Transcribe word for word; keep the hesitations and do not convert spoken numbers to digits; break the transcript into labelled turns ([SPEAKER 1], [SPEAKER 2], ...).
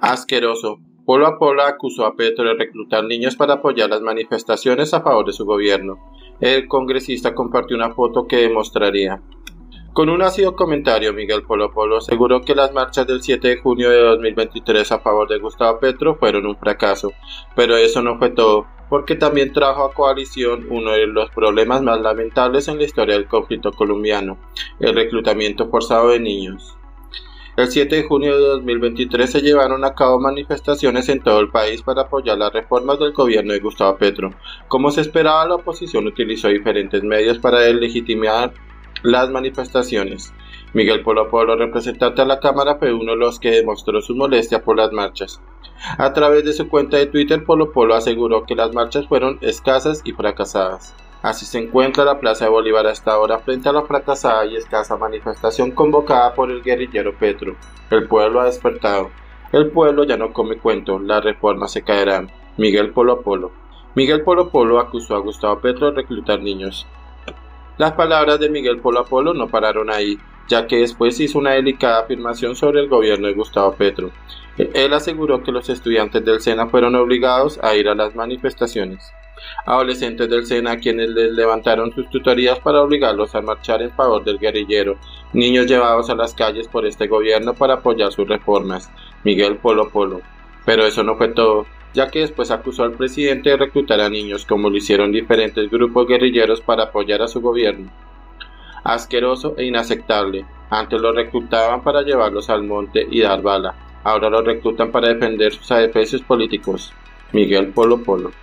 [SPEAKER 1] Asqueroso. Polo a Polo acusó a Petro de reclutar niños para apoyar las manifestaciones a favor de su gobierno. El congresista compartió una foto que demostraría. Con un ácido comentario, Miguel Polo Polo aseguró que las marchas del siete de junio de dos mil veintitrés a favor de Gustavo Petro fueron un fracaso, pero eso no fue todo, porque también trajo a coalición uno de los problemas más lamentables en la historia del conflicto colombiano, el reclutamiento forzado de niños. El siete de junio de dos mil veintitrés se llevaron a cabo manifestaciones en todo el país para apoyar las reformas del gobierno de Gustavo Petro. Como se esperaba, la oposición utilizó diferentes medios para deslegitimar las manifestaciones. Miguel Polo Polo, representante a la Cámara, fue uno de los que demostró su molestia por las marchas. A través de su cuenta de Twitter, Polo Polo aseguró que las marchas fueron escasas y fracasadas. Así se encuentra la Plaza de Bolívar hasta ahora frente a la fracasada y escasa manifestación convocada por el guerrillero Petro. El pueblo ha despertado. El pueblo ya no come cuento, las reformas se caerán. Miguel Polo Polo. Miguel Polo Polo acusó a Gustavo Petro de reclutar niños. Las palabras de Miguel Polo Polo no pararon ahí, ya que después hizo una delicada afirmación sobre el gobierno de Gustavo Petro. Él aseguró que los estudiantes del SENA fueron obligados a ir a las manifestaciones. Adolescentes del SENA a quienes les levantaron sus tutorías para obligarlos a marchar en favor del guerrillero, niños llevados a las calles por este gobierno para apoyar sus reformas. Miguel Polo Polo. Pero eso no fue todo, ya que después acusó al presidente de reclutar a niños como lo hicieron diferentes grupos guerrilleros para apoyar a su gobierno. Asqueroso e inaceptable. Antes los reclutaban para llevarlos al monte y dar bala, ahora los reclutan para defender sus adefesios políticos. Miguel Polo Polo.